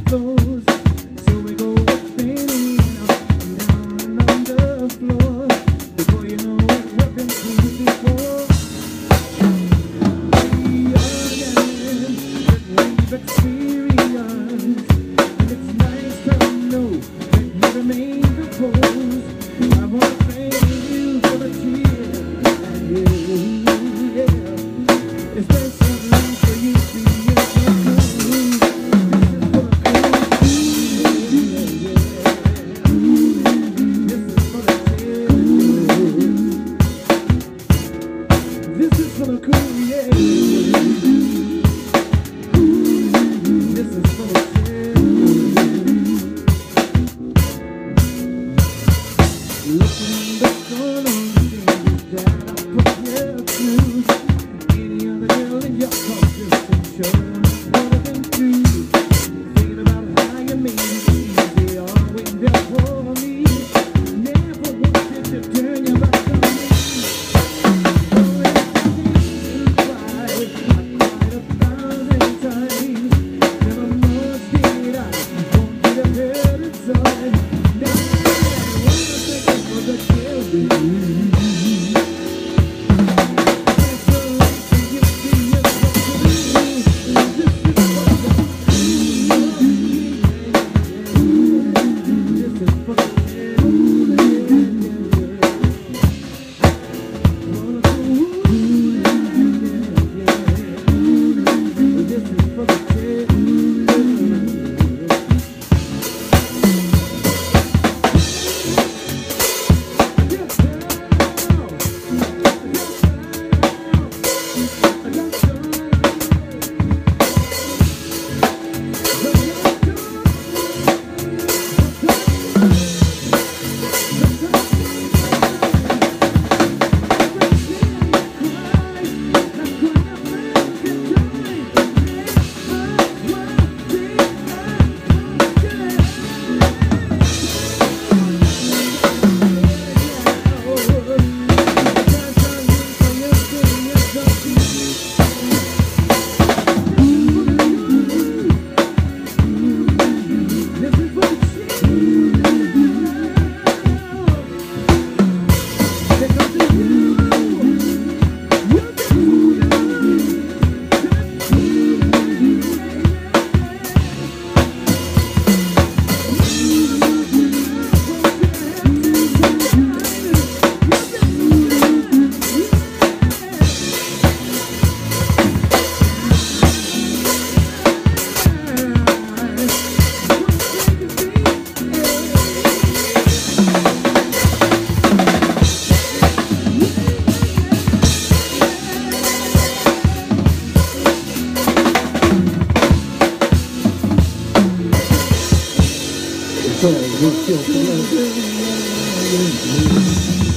flows. So we go up and in, down and on the floor. Before you know it, we've been through it before. We are young, but we've experienced, and it's nice to know that you remain the pose. I want to thank you for the cheer, and yeah, it's been so long for you being so cool. This is for the cool, yeah. This is for the looking the sun on the things that I put you through. Any other girl in your conscious sure would have been through. Thinking about how you made it easy, always there for me. Never wanted to turn your back on me. Oh, everything cried, I cried 1,000 times. Never much did I want you to hurt inside. So, we'll still